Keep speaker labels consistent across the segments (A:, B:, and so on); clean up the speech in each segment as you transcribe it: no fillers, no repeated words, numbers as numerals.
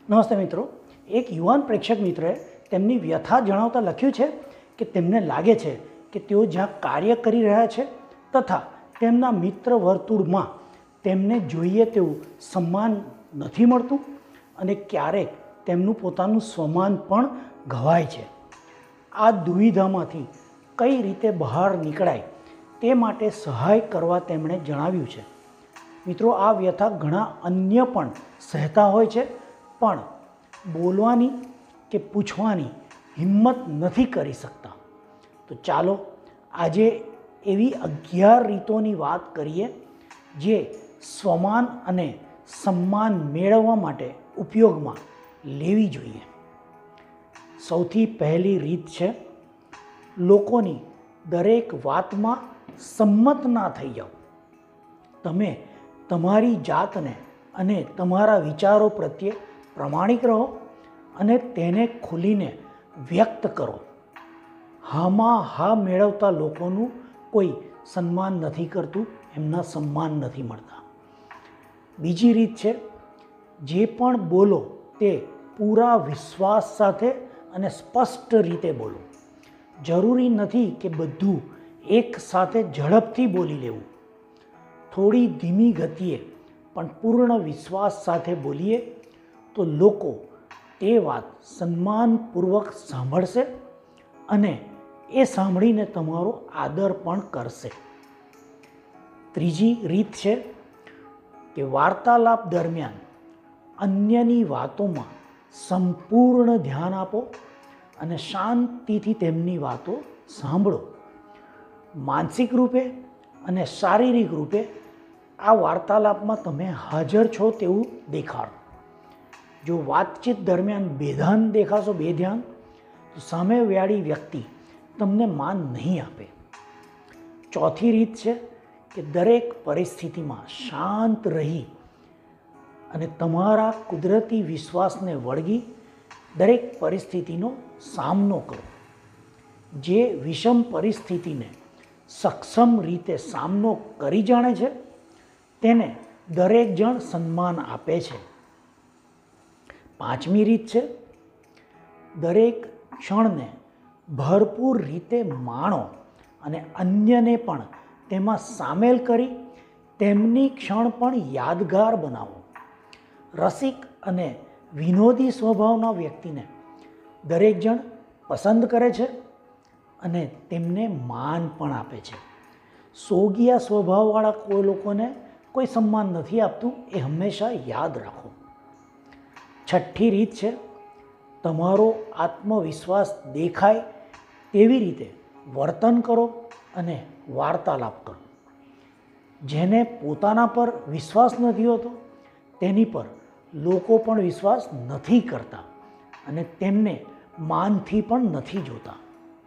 A: નમસ્તે મિત્રો, એક યુવાન પ્રેક્ષક મિત્રએ તેમની વ્યથા જણાવતા લખ્યું છે કે તેમને લાગે છે કે તેઓ જ્યાં કાર્ય કરી રહ્યા છે તથા તેમના મિત્ર વર્તુળમાં તેમને જોઈએ તેવું સન્માન નથી મળતું અને ક્યારેક તેમનું પોતાનું સ્વમાન પણ ઘવાય છે। આ દુવિધામાંથી કઈ રીતે બહાર નીકળાય તે માટે સહાય કરવા તેમણે જણાવ્યું છે। મિત્રો, આ વ્યથા ઘણા અન્ય પણ સહેતા હોય છે પણ બોલવાની કે પૂછવાની હિંમત નથી કરી શકતા। તો ચાલો આજે એવી 11 રીતોની વાત કરીએ જે સ્વમાન અને સન્માન મેળવવા માટે ઉપયોગમાં લેવી જોઈએ। સૌથી પહેલી રીત છે લોકોની દરેક વાતમાં સંમત ના થઈ જાઓ। તમે તમારી જાતને અને તમારા વિચારો પ્રત્યે પ્રમાણિક રહો અને તેને ખુલીને વ્યક્ત કરો। હામાં હા મેળવતા લોકોનું કોઈ સન્માન નથી કરતું, એમના સન્માન નથી મળતા। બીજી રીત છે જે પણ બોલો તે પૂરા વિશ્વાસ સાથે અને સ્પષ્ટ રીતે બોલો। જરૂરી નથી કે બધું એક સાથે ઝડપથી બોલી લેવું। થોડી ધીમી ગતિએ પણ પૂર્ણ વિશ્વાસ સાથે બોલીએ તો લોકો તે વાત સન્માનપૂર્વક સાંભળશે અને એ સાંભળીને તમારો આદર પણ કરશે। ત્રીજી રીત છે કે વાર્તાલાપ દરમિયાન અન્યની વાતોમાં સંપૂર્ણ ધ્યાન આપો અને શાંતિથી તેમની વાતો સાંભળો। માનસિક રૂપે અને શારીરિક રૂપે આ વાર્તાલાપમાં તમે હાજર છો તેવું દેખાડો। જો વાતચીત દરમિયાન બેધ્યાન દેખાશો તો સામેવાળી વ્યક્તિ તમને માન નહીં આપે। ચોથી રીત છે કે દરેક પરિસ્થિતિમાં શાંત રહી અને તમારા કુદરતી વિશ્વાસને વળગી દરેક પરિસ્થિતિનો સામનો કરો। જે વિષમ પરિસ્થિતિને સક્ષમ રીતે સામનો કરી જાણે છે તેને દરેક જણ સન્માન આપે છે। પાંચમી રીત છે દરેક ક્ષણને ભરપૂર રીતે માણો અને અન્યને પણ તેમાં સામેલ કરી તેમની ક્ષણ પણ યાદગાર બનાવો। રસિક અને વિનોદી સ્વભાવના વ્યક્તિને દરેક જણ પસંદ કરે છે અને તેમને માન પણ આપે છે। સોગિયા સ્વભાવવાળા કોઈ લોકોને કોઈ સન્માન નથી આપતું, એ હંમેશા યાદ રાખો। છઠ્ઠી રીત છે તમારો આત્મવિશ્વાસ દેખાય તેવી રીતે વર્તન કરો અને વાર્તાલાપ કરો। જેને પોતાના પર વિશ્વાસ નથી હોતો તેની પર લોકો પણ વિશ્વાસ નથી કરતા અને તેમને માનથી પણ નથી જોતા।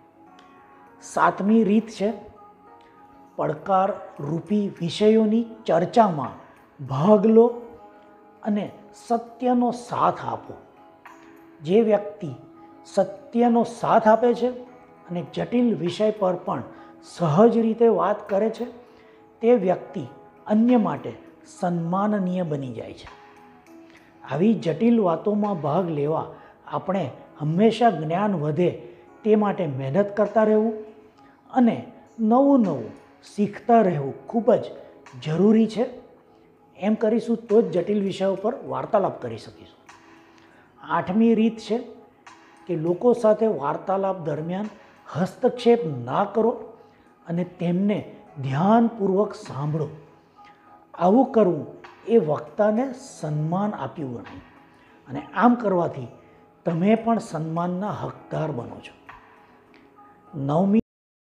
A: સાતમી રીત છે પડકારરૂપી વિષયોની ચર્ચામાં ભાગ લો અને સત્યનો સાથ આપો। જે વ્યક્તિ સત્યનો સાથ આપે છે અને જટિલ વિષય પર પણ સહજ રીતે વાત કરે છે તે વ્યક્તિ અન્ય માટે સન્માનનીય બની જાય છે। આવી જટિલ વાતોમાં ભાગ લેવા આપણે હંમેશા જ્ઞાન વધે તે માટે મહેનત કરતા રહેવું અને નવું શીખતા રહેવું ખૂબ જ જરૂરી છે। એમ કરીશું તો જ જટિલ વિષયો પર વાર્તાલાપ કરી શકીશું। આઠમી રીત છે કે લોકો સાથે વાર્તાલાપ દરમિયાન હસ્તક્ષેપ ના કરો અને તેમને ધ્યાનપૂર્વક સાંભળો। આવું કરવું એ વક્તાને સન્માન આપ્યું ગણાય અને આમ કરવાથી તમે પણ સન્માનના હકદાર બનો છો। નવમી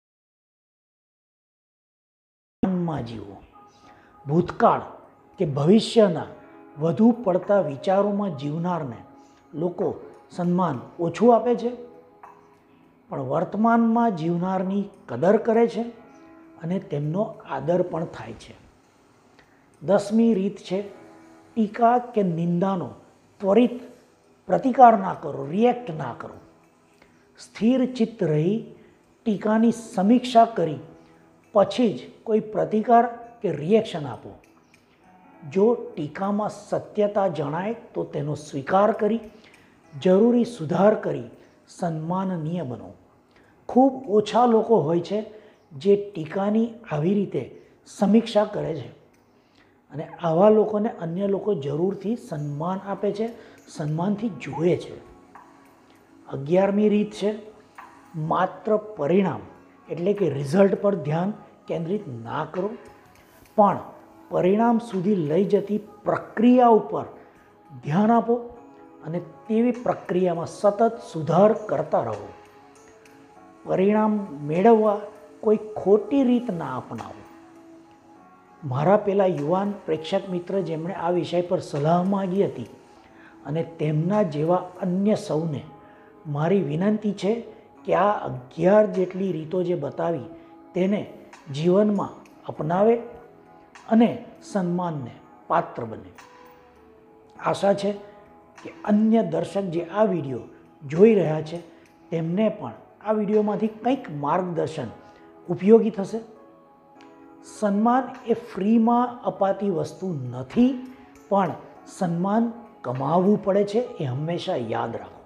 A: જીવો। ભૂતકાળ કે ભવિષ્યના વધુ પડતા વિચારોમાં જીવનારને લોકો સન્માન ઓછું આપે છે પણ વર્તમાનમાં જીવનારની કદર કરે છે અને તેમનો આદર પણ થાય છે। 10મી રીત છે ટીકા કે નિંદાનો ત્વરિત પ્રતિકાર ના કરો, રિએક્ટ ના કરો। સ્થિર ચિત્ત રહી ટીકાની સમીક્ષા કરી પછી જ કોઈ પ્રતિકાર કે રિએક્શન આપો। જો ટીકામાં સત્યતા જણાય તો તેનો સ્વીકાર કરી જરૂરી સુધાર કરી સન્માનનીય બનો. ખૂબ ઓછા લોકો હોય છે જે ટીકાની આવી રીતે સમીક્ષા કરે છે, અને આવા લોકોને અન્ય લોકો જરૂરથી સન્માન આપે છે, સન્માનથી જુએ છે. 11મી રીત છે માત્ર પરિણામ એટલે કે રિઝલ્ટ પર ધ્યાન કેન્દ્રિત ના કરો, પણ પરિણામ સુધી લઈ જતી પ્રક્રિયા ઉપર ધ્યાન આપો અને તેવી પ્રક્રિયામાં સતત સુધાર કરતા રહો. પરિણામ મેળવવા કોઈ ખોટી રીત ના અપનાવો. મારા પેલા યુવાન પ્રેક્ષક મિત્ર જેમણે આ વિષય પર સલાહ માંગી હતી, અને તેમના જેવા અન્ય સૌને મારી વિનંતી છે કે આ 11 જેટલી રીતો જે બતાવી તેને જીવનમાં અપનાવે અને સન્માનને પાત્ર બને. આશા છે કે અન્ય દર્શક જે આ વિડીયો જોઈ રહ્યા છે તેમને પણ આ વિડીયોમાંથી કંઈક માર્ગદર્શન ઉપયોગી થશે. સન્માન એ ફ્રીમાં અપાતી વસ્તુ નથી, પણ સન્માન કમાવવું પડે છે, એ હંમેશા યાદ રાખો.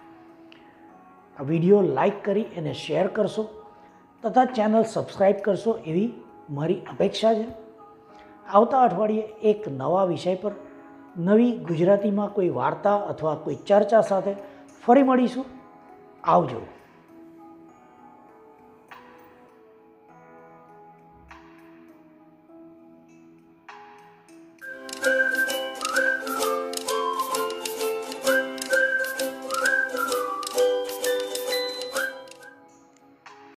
A: આ વિડીયો લાઈક કરી એને શેર કરશો તથા ચેનલ સબસ્ક્રાઈબ કરશો એવી મારી અપેક્ષા છે. આવતા અઠવાડિયે એક નવા વિષય પર નવી ગુજરાતીમાં કોઈ વાર્તા અથવા કોઈ ચર્ચા સાથે ફરી મળીશું. આવજો.